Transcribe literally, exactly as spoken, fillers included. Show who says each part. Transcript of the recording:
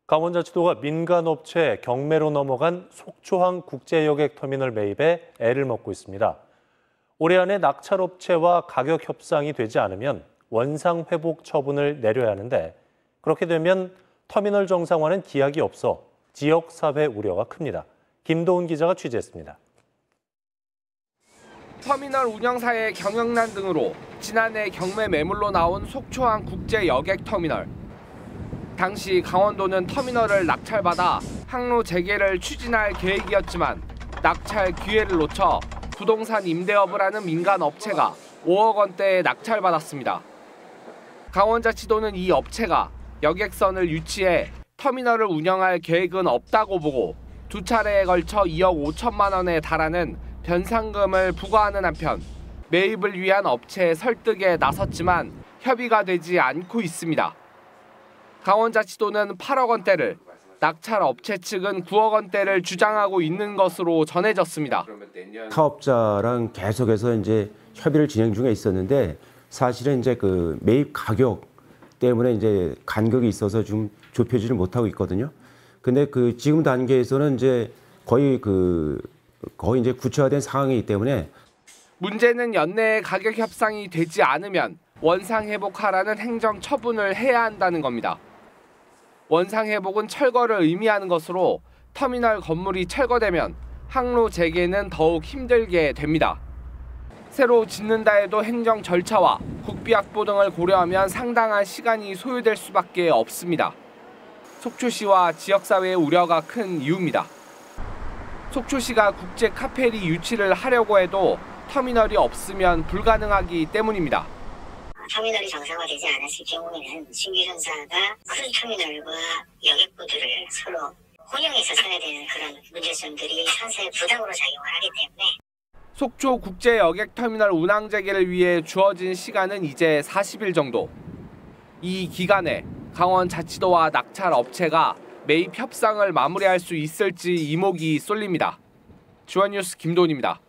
Speaker 1: 강원자치도가 민간업체 경매로 넘어간 속초항 국제여객터미널 매입에 애를 먹고 있습니다. 올해 안에 낙찰업체와 가격 협상이 되지 않으면 원상 회복 처분을 내려야 하는데 그렇게 되면 터미널 정상화는 기약이 없어 지역사회 우려가 큽니다. 김도훈 기자가 취재했습니다.
Speaker 2: 터미널 운영사의 경영난 등으로 지난해 경매 매물로 나온 속초항 국제여객터미널. 당시 강원도는 터미널을 낙찰받아 항로 재개를 추진할 계획이었지만 낙찰 기회를 놓쳐 부동산 임대업을 하는 민간 업체가 오억 원대에 낙찰받았습니다. 강원자치도는 이 업체가 여객선을 유치해 터미널을 운영할 계획은 없다고 보고 두 차례에 걸쳐 이억 오천만 원에 달하는 변상금을 부과하는 한편 매입을 위한 업체 설득에 나섰지만 협의가 되지 않고 있습니다. 강원자치도는 팔억 원대를, 낙찰 업체 측은 구억 원대를 주장하고 있는 것으로 전해졌습니다.
Speaker 3: 사업자랑 계속해서 이제 협의를 진행 중에 있었는데 사실은 이제 그 매입 가격 때문에 이제 간격이 있어서 좀 좁혀지를 못하고 있거든요. 근데 그 지금 단계에서는 이제 거의 그 거의 이제 구체화된 상황이기 때문에
Speaker 2: 문제는 연내에 가격 협상이 되지 않으면 원상 회복하라는 행정 처분을 해야 한다는 겁니다. 원상 회복은 철거를 의미하는 것으로 터미널 건물이 철거되면 항로 재개는 더욱 힘들게 됩니다. 새로 짓는다 해도 행정 절차와 국비 확보 등을 고려하면 상당한 시간이 소요될 수밖에 없습니다. 속초시와 지역사회의 우려가 큰 이유입니다. 속초시가 국제 카페리 유치를 하려고 해도 터미널이 없으면 불가능하기 때문입니다.
Speaker 4: 터미널이 정상화되지 않았을 경우에는 신규 전사가 크루즈 터미널과 여객부두를 서로 혼용해서 써야 되는 그런 문제점들이 상세 부담으로 작용을 하기 때문에
Speaker 2: 속초 국제여객터미널 운항 재개를 위해 주어진 시간은 이제 사십 일 정도. 이 기간에 강원자치도와 낙찰 업체가 매입 협상을 마무리할 수 있을지 이목이 쏠립니다. 주원뉴스 김도훈입니다.